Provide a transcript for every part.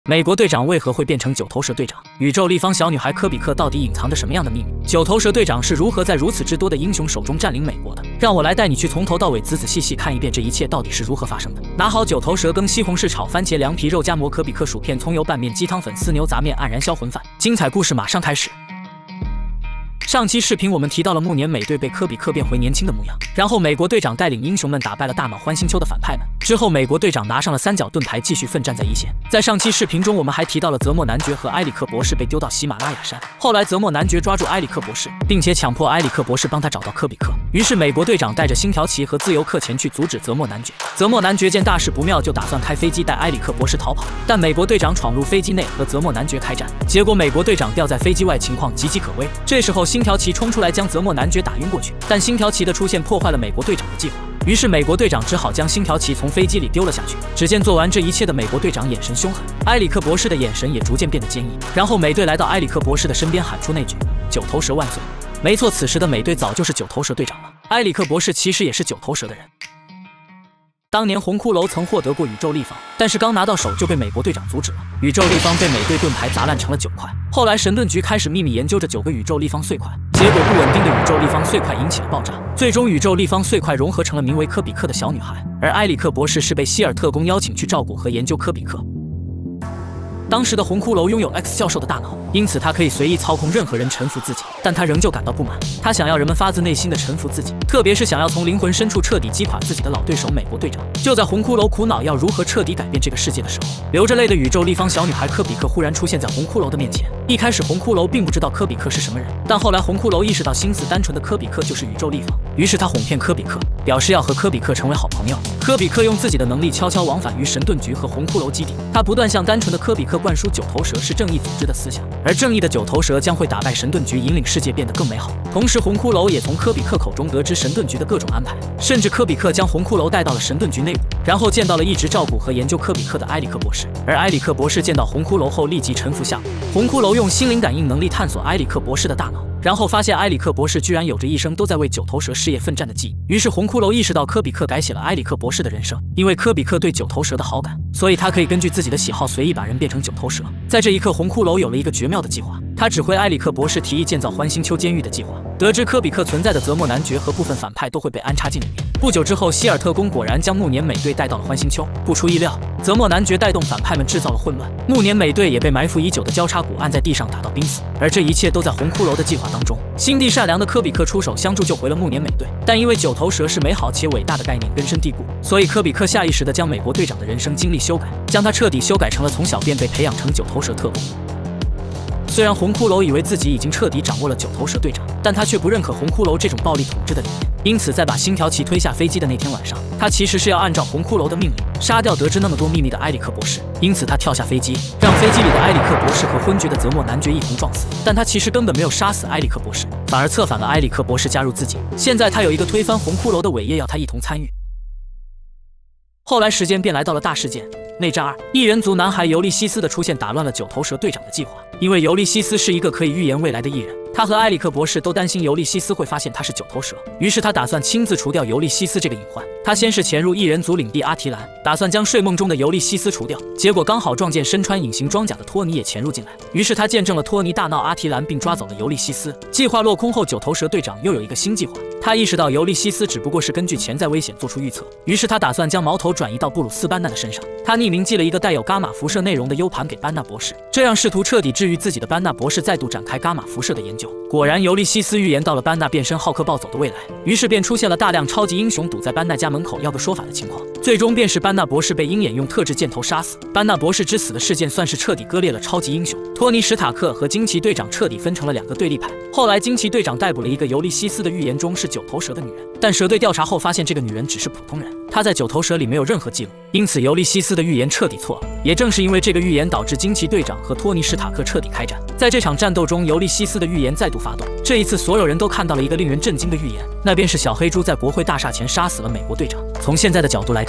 美国队长为何会变成九头蛇队长？宇宙立方小女孩科比克到底隐藏着什么样的秘密？九头蛇队长是如何在如此之多的英雄手中占领美国的？让我来带你去从头到尾仔仔细细看一遍这一切到底是如何发生的。拿好九头蛇羹、西红柿炒番茄、凉皮肉夹馍、可比克薯片、葱油拌面、鸡汤粉、丝牛杂面、黯然销魂饭，精彩故事马上开始。上期视频我们提到了暮年美队被科比克变回年轻的模样，然后美国队长带领英雄们打败了大脑欢星球的反派们。之后美国队长拿上了三角盾牌，继续奋战在一线。在上期视频中，我们还提到了泽莫男爵和埃里克博士被丢到喜马拉雅山，后来泽莫男爵抓住埃里克博士，并且强迫埃里克博士帮他找到科比克。于是美国队长带着星条旗和自由客前去阻止泽莫男爵。泽莫男爵见大事不妙，就打算开飞机带埃里克博士逃跑，但美国队长闯入飞机内和泽莫男爵开战，结果美国队长掉在飞机外，情况岌岌可危。这时候星条旗冲出来将泽莫男爵打晕过去，但星条旗的出现破坏了美国队长的计划。于是美国队长只好将星条旗从飞机里丢了下去。只见做完这一切的美国队长眼神凶狠，埃里克博士的眼神也逐渐变得坚毅。然后美队来到埃里克博士的身边，喊出那句“九头蛇万岁”。没错，此时的美队早就是九头蛇队长了。埃里克博士其实也是九头蛇的人。当年红骷髅曾获得过宇宙立方，但是刚拿到手就被美国队长阻止了。宇宙立方被美队盾牌砸烂成了9块。后来神盾局开始秘密研究着9个宇宙立方碎块，结果不稳定的宇宙立方碎块引起了爆炸，最终宇宙立方碎块融合成了名为科比克的小女孩，而埃里克博士是被希尔特工邀请去照顾和研究科比克。当时的红骷髅拥有 X 教授的大脑，因此他可以随意操控任何人臣服自己，但他仍旧感到不满，他想要人们发自内心的臣服自己，特别是想要从灵魂深处彻底击垮自己的老对手美国队长。就在红骷髅苦恼要如何彻底改变这个世界的时候，流着泪的宇宙立方小女孩科比克忽然出现在红骷髅的面前。一开始红骷髅并不知道科比克是什么人，但后来红骷髅意识到心思单纯的科比克就是宇宙立方，于是他哄骗科比克，表示要和科比克成为好朋友。科比克用自己的能力悄悄往返于神盾局和红骷髅基地，他不断向单纯的科比克灌输九头蛇是正义组织的思想，而正义的九头蛇将会打败神盾局，引领世界变得更美好。同时红骷髅也从科比克口中得知神盾局的各种安排，甚至科比克将红骷髅带到了神盾局内部，然后见到了一直照顾和研究科比克的埃里克博士。而埃里克博士见到红骷髅后立即臣服下跪。红骷髅用心灵感应能力探索埃里克博士的大脑，然后发现埃里克博士居然有着一生都在为九头蛇事业奋战的记忆。于是红骷髅意识到科比克改写了埃里克博士的人生，因为科比克对九头蛇的好感，所以他可以根据自己的喜好随意把人变成九头蛇。在这一刻，红骷髅有了一个绝妙的计划，他指挥埃里克博士提议建造欢星球监狱的计划。得知科比克存在的泽莫男爵和部分反派都会被安插进里面。不久之后，希尔特工果然将暮年美队带到了欢星球。不出意料，泽莫男爵带动反派们制造了混乱，暮年美队也被埋伏已久的交叉骨按在地上打到濒死。而这一切都在红骷髅的计划当中。心地善良的科比克出手相助，救回了暮年美队。但因为九头蛇是美好且伟大的概念根深蒂固，所以科比克下意识地将美国队长的人生经历修改，将他彻底修改成了从小便被培养成九头蛇特工。虽然红骷髅以为自己已经彻底掌握了九头蛇队长，但他却不认可红骷髅这种暴力统治的理念。因此在把星条旗推下飞机的那天晚上，他其实是要按照红骷髅的命令杀掉得知那么多秘密的埃里克博士。因此他跳下飞机，让飞机里的埃里克博士和昏厥的泽莫男爵一同撞死。但他其实根本没有杀死埃里克博士，反而策反了埃里克博士加入自己。现在他有一个推翻红骷髅的伟业要他一同参与。后来时间便来到了大事件内战2，异人族男孩尤利西斯的出现打乱了九头蛇队长的计划。因为尤利西斯是一个可以预言未来的异人，他和埃里克博士都担心尤利西斯会发现他是九头蛇，于是他打算亲自除掉尤利西斯这个隐患。他先是潜入异人族领地阿提兰，打算将睡梦中的尤利西斯除掉，结果刚好撞见身穿隐形装甲的托尼也潜入进来，于是他见证了托尼大闹阿提兰并抓走了尤利西斯。计划落空后，九头蛇队长又有一个新计划。他意识到尤利西斯只不过是根据潜在危险做出预测，于是他打算将矛头转移到布鲁斯班纳的身上。他匿名寄了一个带有伽马辐射内容的 U 盘给班纳博士，这样试图彻底治愈自己的班纳博士再度展开伽马辐射的研究。果然尤利西斯预言到了班纳变身浩克暴走的未来，于是便出现了大量超级英雄堵在班纳家门口要个说法的情况。最终便是班纳博士被鹰眼用特制箭头杀死。班纳博士之死的事件算是彻底割裂了超级英雄，托尼史塔克和惊奇队长彻底分成了2个对立派。后来惊奇队长逮捕了一个尤利西斯的预言中是九头蛇的女人，但蛇队调查后发现这个女人只是普通人，她在九头蛇里没有任何记录，因此尤利西斯的预言彻底错了。也正是因为这个预言导致惊奇队长和托尼史塔克彻底开战。在这场战斗中，尤利西斯的预言再度发动，这一次所有人都看到了一个令人震惊的预言，那便是小黑猪在国会大厦前杀死了美国队长。从现在的角度来看，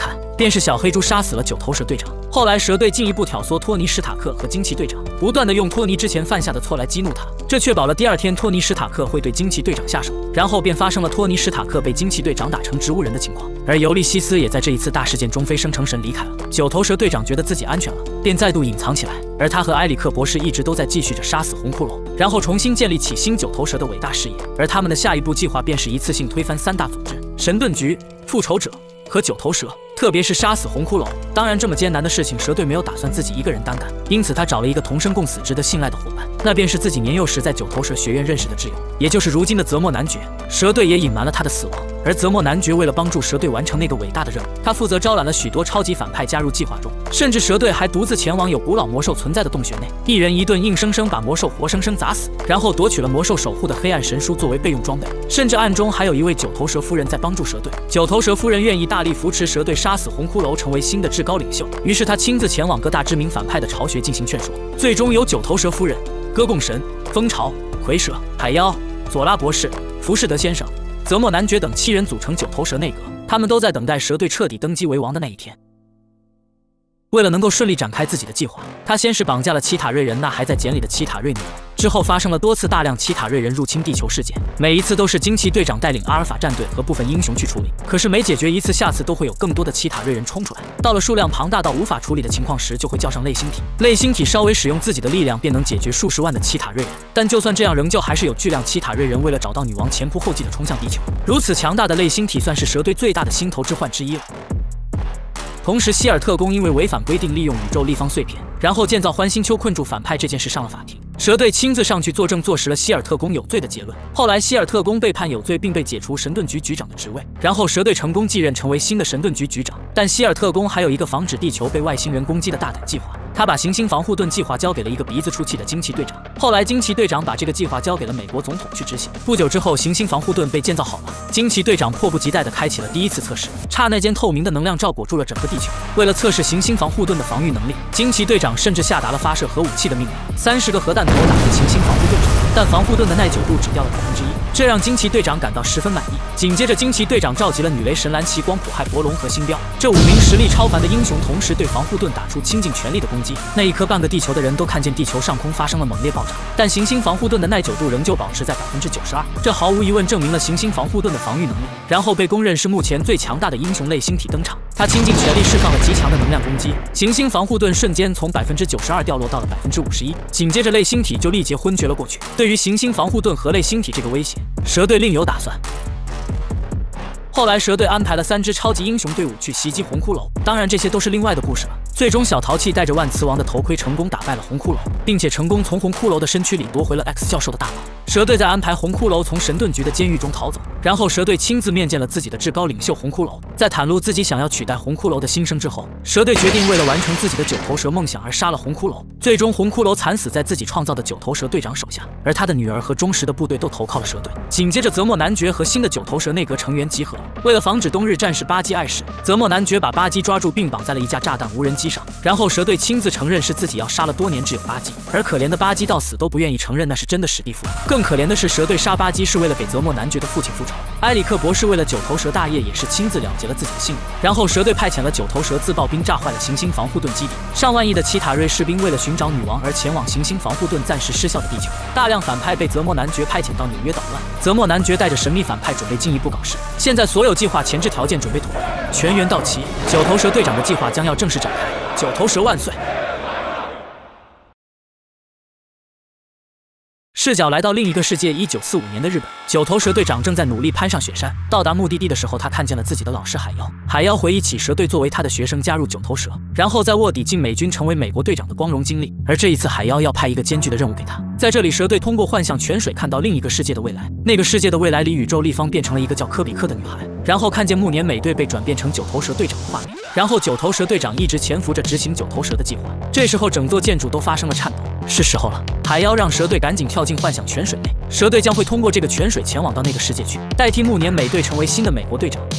便是小黑猪杀死了九头蛇队长。后来蛇队进一步挑唆托尼·史塔克和惊奇队长，不断的用托尼之前犯下的错来激怒他，这确保了第二天托尼·史塔克会对惊奇队长下手。然后便发生了托尼·史塔克被惊奇队长打成植物人的情况，而尤利西斯也在这一次大事件中飞升成神离开了。九头蛇队长觉得自己安全了，便再度隐藏起来，而他和埃里克博士一直都在继续着杀死红骷髅，然后重新建立起新九头蛇的伟大事业。而他们的下一步计划便是一次性推翻三大组织：神盾局、复仇者和九头蛇，特别是杀死红骷髅。当然，这么艰难的事情，蛇队没有打算自己一个人单干，因此他找了一个同生共死、值得信赖的伙伴，那便是自己年幼时在九头蛇学院认识的挚友，也就是如今的泽莫男爵。蛇队也隐瞒了他的死亡，而泽莫男爵为了帮助蛇队完成那个伟大的任务，他负责招揽了许多超级反派加入计划中，甚至蛇队还独自前往有古老魔兽存在的洞穴内，一人一盾硬生生把魔兽活生生砸死，然后夺取了魔兽守护的黑暗神书作为备用装备，甚至暗中还有一位九头蛇夫人在帮助蛇队。九头蛇夫人愿意大力扶持蛇队杀死红骷髅，成为新的至高领袖，于是他亲自前往各大知名反派的巢穴进行劝说，最终由九头蛇夫人、歌贡神、蜂巢、蝰蛇、海妖、佐拉博士、浮士德先生、泽莫男爵等7人组成九头蛇内阁，他们都在等待蛇队彻底登基为王的那一天。为了能够顺利展开自己的计划，他先是绑架了奇塔瑞人那还在茧里的奇塔瑞女王，之后发生了多次大量奇塔瑞人入侵地球事件，每一次都是惊奇队长带领阿尔法战队和部分英雄去处理，可是每解决一次，下次都会有更多的奇塔瑞人冲出来，到了数量庞大到无法处理的情况时，就会叫上类星体，类星体稍微使用自己的力量便能解决数十万的奇塔瑞人，但就算这样，仍旧还是有巨量奇塔瑞人为了找到女王前仆后继的冲向地球，如此强大的类星体算是蛇队最大的心头之患之一了。同时，希尔特宫因为违反规定利用宇宙立方碎片，然后建造欢星球困住反派这件事上了法庭。蛇队亲自上去作证，坐实了希尔特宫有罪的结论。后来，希尔特宫被判有罪，并被解除神盾局局长的职位。然后，蛇队成功继任成为新的神盾局局长。但希尔特宫还有一个防止地球被外星人攻击的大胆计划。他把行星防护盾计划交给了一个鼻子出气的惊奇队长。后来，惊奇队长把这个计划交给了美国总统去执行。不久之后，行星防护盾被建造好了。惊奇队长迫不及待地开启了第一次测试。刹那间，透明的能量罩裹住了整个地球。为了测试行星防护盾的防御能力，惊奇队长甚至下达了发射核武器的命令，30个核弹头打在行星防护盾上，但防护盾的耐久度只掉了1%，这让惊奇队长感到十分满意。紧接着，惊奇队长召集了女雷神蓝奇、光谱骇伯龙和星标这5名实力超凡的英雄，同时对防护盾打出倾尽全力的攻击。那一刻，半个地球的人都看见地球上空发生了猛烈爆炸，但行星防护盾的耐久度仍旧保持在92%，这毫无疑问证明了行星防护盾的防御能力。然后被公认是目前最强大的英雄类星体登场，他倾尽全力释放了极强的能量攻击，行星防护盾瞬间从92%掉落到了51%，紧接着类星体就立即昏厥了过去。对于行星防护盾和类星体这个威胁，蛇队另有打算。后来，蛇队安排了3支超级英雄队伍去袭击红骷髅，当然这些都是另外的故事了。最终，小淘气带着万磁王的头盔成功打败了红骷髅，并且成功从红骷髅的身躯里夺回了 X 教授的大脑。蛇队在安排红骷髅从神盾局的监狱中逃走，然后蛇队亲自面见了自己的至高领袖红骷髅。在袒露自己想要取代红骷髅的心声之后，蛇队决定为了完成自己的九头蛇梦想而杀了红骷髅。最终，红骷髅惨死在自己创造的九头蛇队长手下，而他的女儿和忠实的部队都投靠了蛇队。紧接着，泽莫男爵和新的九头蛇内阁成员集合，为了防止冬日战士巴基碍事，泽莫男爵把巴基抓住并绑在了一架炸弹无人机上，然后蛇队亲自承认是自己要杀了多年挚友巴基，而可怜的巴基到死都不愿意承认那是真的史蒂夫。更可怜的是，蛇队杀巴基是为了给泽莫男爵的父亲复仇。埃里克博士为了九头蛇大业也是亲自了结了自己的性命。然后蛇队派遣了九头蛇自爆兵炸坏了行星防护盾基地，上万亿的奇塔瑞士兵为了寻找女王而前往行星防护盾暂时失效的地球。大量反派被泽莫男爵派遣到纽约捣乱，泽莫男爵带着神秘反派准备进一步搞事。现在所有计划前置条件准备妥当，全员到齐，九头蛇队长的计划将要正式展开。九头蛇万岁！视角来到另一个世界，1945年的日本，九头蛇队长正在努力攀上雪山。到达目的地的时候，他看见了自己的老师海妖。海妖回忆起蛇队作为他的学生加入九头蛇，然后在卧底进美军成为美国队长的光荣经历。而这一次，海妖要派一个艰巨的任务给他。在这里，蛇队通过幻象泉水看到另一个世界的未来。那个世界的未来里，宇宙立方变成了一个叫科比克的女孩。然后看见暮年美队被转变成九头蛇队长的画面。然后九头蛇队长一直潜伏着执行九头蛇的计划。这时候，整座建筑都发生了颤抖。是时候了，海妖让蛇队赶紧跳进幻想泉水内，蛇队将会通过这个泉水前往到那个世界去，代替暮年美队成为新的美国队长。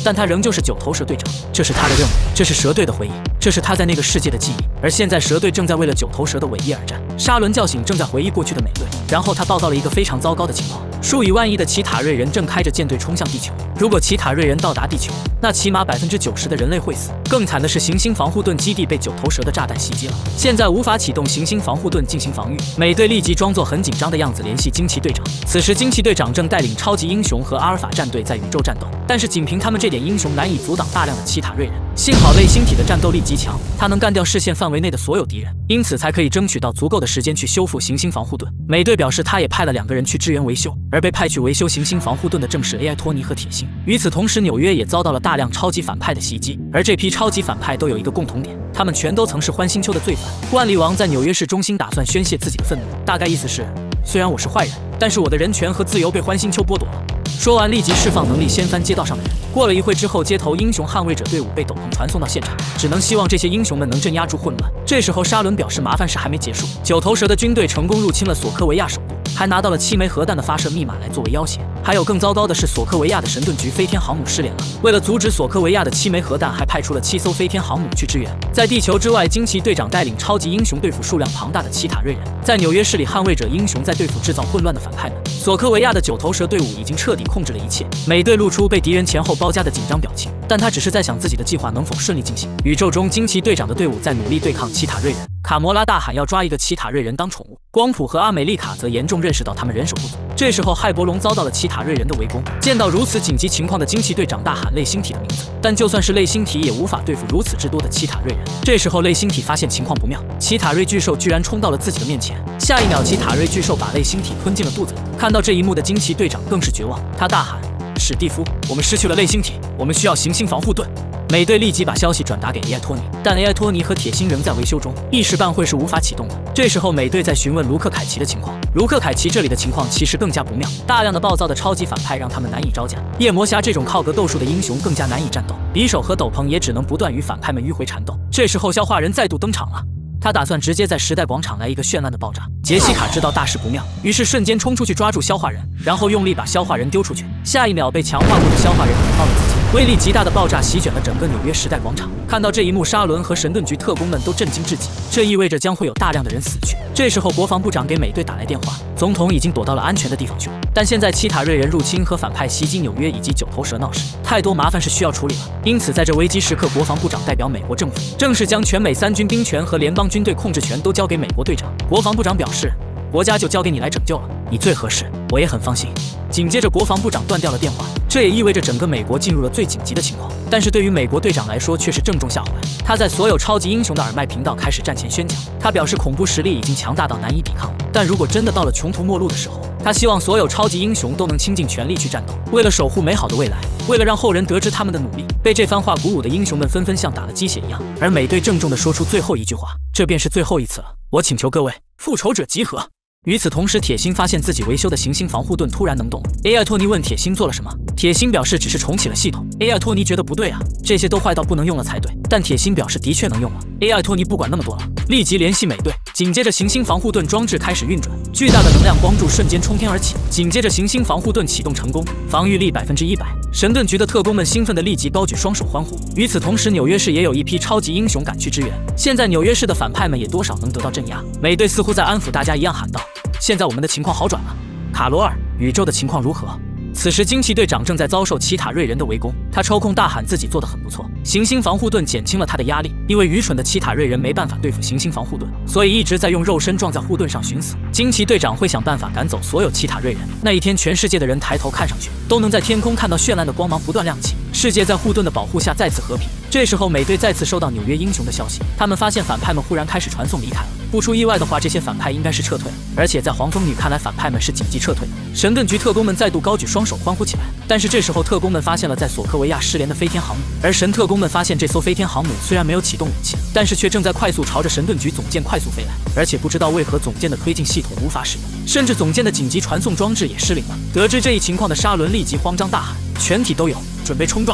但他仍旧是九头蛇队长，这是他的任务，这是蛇队的回忆，这是他在那个世界的记忆。而现在蛇队正在为了九头蛇的伟业而战。沙伦叫醒正在回忆过去的美队，然后他报告了一个非常糟糕的情况：数以万亿的奇塔瑞人正开着舰队冲向地球。如果奇塔瑞人到达地球，那起码90%的人类会死。更惨的是，行星防护盾基地被九头蛇的炸弹袭击了，现在无法启动行星防护盾进行防御。美队立即装作很紧张的样子联系惊奇队长。此时，惊奇队长正带领超级英雄和阿尔法战队在宇宙战斗，但是仅凭他们这点英雄难以阻挡大量的奇塔瑞人。幸好类星体的战斗力极强，它能干掉视线范围内的所有敌人，因此才可以争取到足够的时间去修复行星防护盾。美队表示，他也派了2个人去支援维修，而被派去维修行星防护盾的正是 AI 托尼和铁星。与此同时，纽约也遭到了大量超级反派的袭击，而这批超级反派都有一个共同点，他们全都曾是欢星球的罪犯。万力王在纽约市中心打算宣泄自己的愤怒，大概意思是，虽然我是坏人，但是我的人权和自由被欢星球剥夺了。说完，立即释放能力掀翻街道上的人。过了一会之后，街头英雄捍卫者队伍被斗篷传送到现场，只能希望这些英雄们能镇压住混乱。这时候，沙伦表示麻烦事还没结束，九头蛇的军队成功入侵了索科维亚首都，还拿到了7枚核弹的发射密码来作为要挟。还有更糟糕的是，索科维亚的神盾局飞天航母失联了。为了阻止索科维亚的7枚核弹，还派出了7艘飞天航母去支援。在地球之外，惊奇队长带领超级英雄对付数量庞大的奇塔瑞人。在纽约市里，捍卫者英雄在对付制造混乱的反派们。索科维亚的九头蛇队伍已经彻底控制了一切。美队露出被敌人前后包夹的紧张表情，但他只是在想自己的计划能否顺利进行。宇宙中，惊奇队长的队伍在努力对抗奇塔瑞人。卡魔拉大喊要抓一个奇塔瑞人当宠物，光谱和阿美丽卡则严重认识到他们人手不足。这时候，骇伯龙遭到了奇塔瑞人的围攻。见到如此紧急情况的惊奇队长大喊类星体的名字，但就算是类星体也无法对付如此之多的奇塔瑞人。这时候，类星体发现情况不妙，奇塔瑞巨兽居然冲到了自己的面前。下一秒，奇塔瑞巨兽把类星体吞进了肚子里。看到这一幕的惊奇队长更是绝望，他大喊：史蒂夫，我们失去了类星体，我们需要行星防护盾。美队立即把消息转达给 AI 托尼，但 AI 托尼和铁星仍在维修中，一时半会是无法启动的。这时候，美队在询问卢克凯奇的情况。卢克凯奇这里的情况其实更加不妙，大量的暴躁的超级反派让他们难以招架。夜魔侠这种靠格斗术的英雄更加难以战斗，匕首和斗篷也只能不断与反派们迂回缠斗。这时候，消化人再度登场了。他打算直接在时代广场来一个绚烂的爆炸。杰西卡知道大事不妙，于是瞬间冲出去抓住消化人，然后用力把消化人丢出去。下一秒，被强化过的消化人捅到了自己，威力极大的爆炸席卷了整个纽约时代广场。看到这一幕，沙伦和神盾局特工们都震惊至极，这意味着将会有大量的人死去。这时候，国防部长给美队打来电话，总统已经躲到了安全的地方去了。但现在奇塔瑞人入侵和反派袭击纽约以及九头蛇闹事，太多麻烦是需要处理了。因此，在这危机时刻，国防部长代表美国政府，正式将全美3军兵权和联邦军队控制权都交给美国队长。国防部长表示，国家就交给你来拯救了，你最合适，我也很放心。紧接着，国防部长断掉了电话，这也意味着整个美国进入了最紧急的情况。但是对于美国队长来说，却是正中下怀。他在所有超级英雄的耳麦频道开始战前宣讲，他表示恐怖实力已经强大到难以抵抗了。但如果真的到了穷途末路的时候，他希望所有超级英雄都能倾尽全力去战斗，为了守护美好的未来，为了让后人得知他们的努力。被这番话鼓舞的英雄们纷纷像打了鸡血一样，而美队郑重地说出最后一句话：这便是最后一次了，我请求各位复仇者集合。与此同时，铁星发现自己维修的行星防护盾突然能动了。AI 托尼问铁星做了什么，铁星表示只是重启了系统。AI 托尼觉得不对啊，这些都坏到不能用了才对。但铁星表示的确能用了。AI 托尼不管那么多了，立即联系美队。紧接着，行星防护盾装置开始运转，巨大的能量光柱瞬间冲天而起。紧接着，行星防护盾启动成功，防御力100%。神盾局的特工们兴奋地立即高举双手欢呼。与此同时，纽约市也有一批超级英雄赶去支援。现在纽约市的反派们也多少能得到镇压。美队似乎在安抚大家一样喊道：现在我们的情况好转了。卡罗尔，宇宙的情况如何？此时，惊奇队长正在遭受奇塔瑞人的围攻，他抽空大喊自己做得很不错，行星防护盾减轻了他的压力。因为愚蠢的奇塔瑞人没办法对付行星防护盾，所以一直在用肉身撞在护盾上寻死。惊奇队长会想办法赶走所有奇塔瑞人。那一天，全世界的人抬头看上去，都能在天空看到绚烂的光芒不断亮起，世界在护盾的保护下再次和平。这时候，美队再次收到纽约英雄的消息，他们发现反派们忽然开始传送离开了。不出意外的话，这些反派应该是撤退了，而且在黄蜂女看来，反派们是紧急撤退的。神盾局特工们再度高举双手欢呼起来。但是这时候，特工们发现了在索科维亚失联的飞天航母，而神特工们发现这艘飞天航母虽然没有启动武器，但是却正在快速朝着神盾局总舰快速飞来，而且不知道为何总舰的推进系统无法使用，甚至总舰的紧急传送装置也失灵了。得知这一情况的沙伦立即慌张大喊：全体都有，准备冲撞！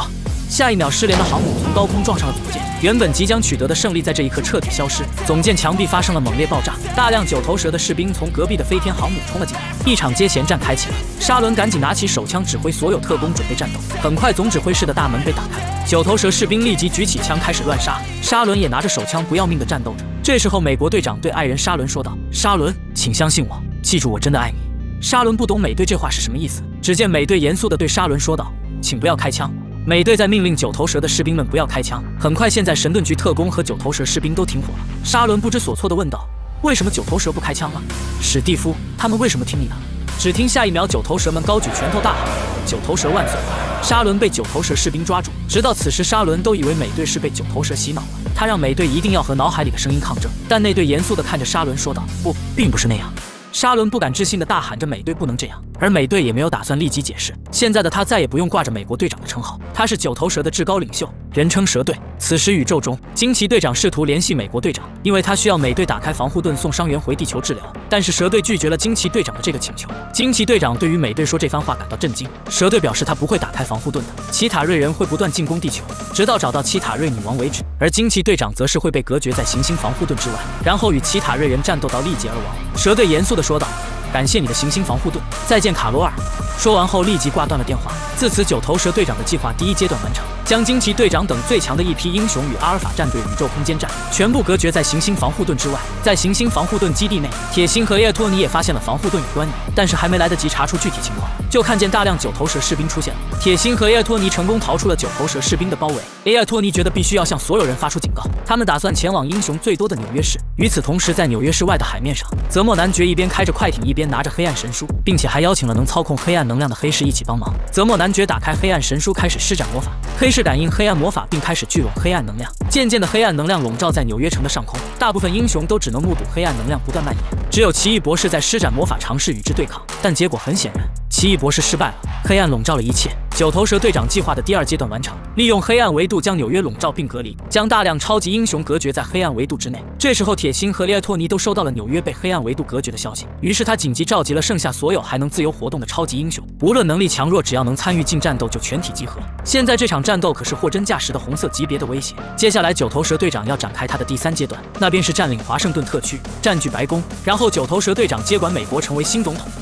下一秒，失联的航母从高空撞上了总舰，原本即将取得的胜利在这一刻彻底消失。总舰墙壁发生了猛烈爆炸，大量九头蛇的士兵从隔壁的飞天航母冲了进来，一场接衔战开启了。沙伦赶紧拿起手枪，指挥所有特工准备战斗。很快，总指挥室的大门被打开了，九头蛇士兵立即举起枪开始乱杀，沙伦也拿着手枪不要命的战斗着。这时候，美国队长对爱人沙伦说道：“沙伦，请相信我，记住我真的爱你。”沙伦不懂美队这话是什么意思，只见美队严肃地对沙伦说道：“请不要开枪。”美队在命令九头蛇的士兵们不要开枪。很快，现在神盾局特工和九头蛇士兵都停火了。沙伦不知所措地问道：“为什么九头蛇不开枪了？史蒂夫，他们为什么听你的？”只听下一秒，九头蛇们高举拳头大喊：“九头蛇万岁！”沙伦被九头蛇士兵抓住，直到此时，沙伦都以为美队是被九头蛇洗脑了。他让美队一定要和脑海里的声音抗争，但那队严肃地看着沙伦说道：“不，并不是那样。”沙伦不敢置信地大喊着：“美队不能这样！”而美队也没有打算立即解释。现在的他再也不用挂着美国队长的称号，他是九头蛇的至高领袖，人称蛇队。此时宇宙中，惊奇队长试图联系美国队长，因为他需要美队打开防护盾送伤员回地球治疗。但是蛇队拒绝了惊奇队长的这个请求。惊奇队长对于美队说这番话感到震惊。蛇队表示他不会打开防护盾的，奇塔瑞人会不断进攻地球，直到找到奇塔瑞女王为止。而惊奇队长则是会被隔绝在行星防护盾之外，然后与奇塔瑞人战斗到力竭而亡。蛇队严肃地说道：“感谢你的行星防护盾，再见卡罗尔。”说完后立即挂断了电话。自此，九头蛇队长的计划第一阶段完成，将惊奇队长等最强的一批英雄与阿尔法战队宇宙空间站全部隔绝在行星防护盾之外。在行星防护盾基地内，铁星和叶托尼也发现了防护盾有端倪，但是还没来得及查出具体情况，就看见大量九头蛇士兵出现了。铁星和叶托尼成功逃出了九头蛇士兵的包围。叶托尼觉得必须要向所有人发出警告，他们打算前往英雄最多的纽约市。与此同时，在纽约市外的海面上，泽莫男爵一边开着快艇，一边拿着黑暗神书，并且还邀请了能操控黑暗能量的黑市一起帮忙。泽莫男爵打开黑暗神书，开始施展魔法，黑市感应黑暗魔法，并开始聚拢黑暗能量。渐渐的，黑暗能量笼罩在纽约城的上空，大部分英雄都只能目睹黑暗能量不断蔓延，只有奇异博士在施展魔法尝试与之对抗，但结果很显然，奇异博士失败了。黑暗笼罩了一切。九头蛇队长计划的第二阶段完成，利用黑暗维度将纽约笼罩并隔离，将大量超级英雄隔绝在黑暗维度之内。这时候，铁星和列托尼都收到了纽约被黑暗维度隔绝的消息，于是他紧急召集了剩下所有还能自由活动的超级英雄，无论能力强弱，只要能参与进战斗就全体集合。现在这场战斗可是货真价实的红色级别的威胁。接下来，九头蛇队长要展开他的第三阶段，那便是占领华盛顿特区，占据白宫，然后九头蛇队长接管美国，成为新总统。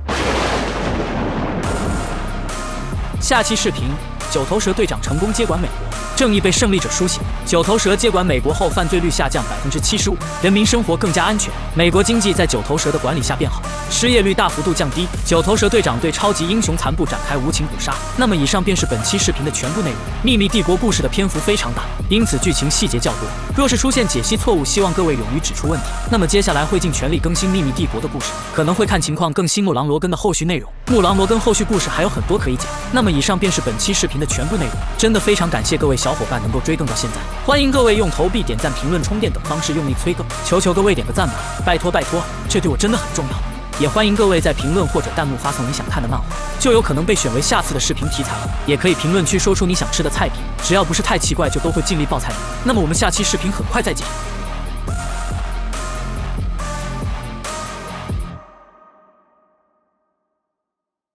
下期视频：九头蛇队长成功接管美国，正义被胜利者书写。九头蛇接管美国后，犯罪率下降75%，人民生活更加安全。美国经济在九头蛇的管理下变好，失业率大幅度降低。九头蛇队长对超级英雄残部展开无情捕杀。那么以上便是本期视频的全部内容。秘密帝国故事的篇幅非常大，因此剧情细节较多。若是出现解析错误，希望各位勇于指出问题。那么接下来会尽全力更新秘密帝国的故事，可能会看情况更新木狼罗根的后续内容。木狼罗根后续故事还有很多可以讲。那么以上便是本期视频的全部内容。真的非常感谢各位小伙伴能够追更到现在，欢迎各位用投币、点赞、评论、充电等方式用力催更，求求各位点个赞吧，拜托拜托，这对我真的很重要。也欢迎各位在评论或者弹幕发送你想看的漫画，就有可能被选为下次的视频题材了。也可以评论区说出你想吃的菜品，只要不是太奇怪，就都会尽力报菜的。那么我们下期视频很快再见。